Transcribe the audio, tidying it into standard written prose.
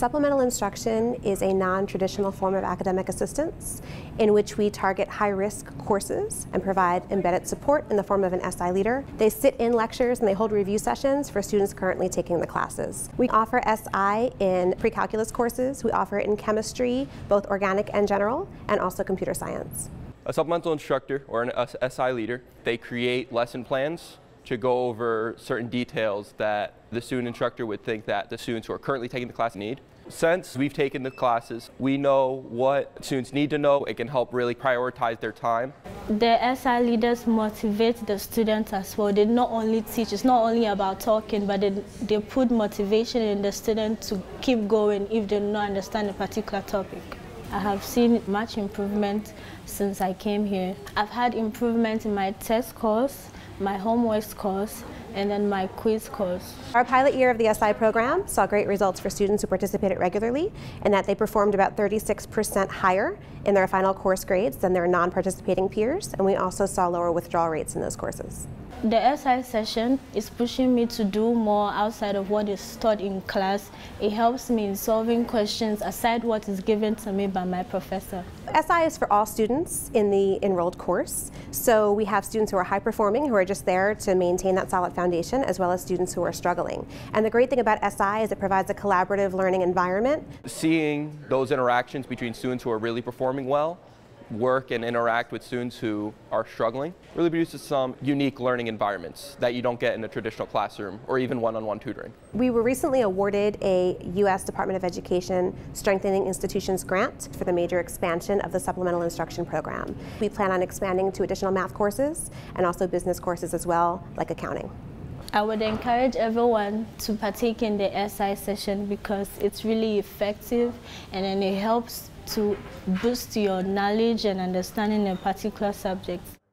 Supplemental instruction is a non-traditional form of academic assistance in which we target high-risk courses and provide embedded support in the form of an SI leader. They sit in lectures and they hold review sessions for students currently taking the classes. We offer SI in pre-calculus courses. We offer it in chemistry, both organic and general, and also computer science. A supplemental instructor or an SI leader, they create lesson plans to go over certain details that the student instructor would think that the students who are currently taking the class need. Since we've taken the classes, we know what students need to know. It can help really prioritize their time. The SI leaders motivate the students as well. They not only teach, it's not only about talking, but they put motivation in the student to keep going if they do not understand a particular topic. I have seen much improvement since I came here. I've had improvement in my test scores, my homework scores, and then my quiz scores. Our pilot year of the SI program saw great results for students who participated regularly, and that they performed about 36% higher in their final course grades than their non-participating peers, and we also saw lower withdrawal rates in those courses. The SI session is pushing me to do more outside of what is taught in class. It helps me in solving questions aside what is given to me by my professor. SI is for all students in the enrolled course. So we have students who are high performing, who are just there to maintain that solid foundation, as well as students who are struggling. And the great thing about SI is it provides a collaborative learning environment. Seeing those interactions between students who are really performing well work and interact with students who are struggling really produces some unique learning environments that you don't get in a traditional classroom or even one-on-one tutoring. We were recently awarded a U.S. Department of Education Strengthening Institutions grant for the major expansion of the supplemental instruction program. We plan on expanding to additional math courses and also business courses as well, like accounting. I would encourage everyone to partake in the SI session because it's really effective and then it helps to boost your knowledge and understanding in a particular subject.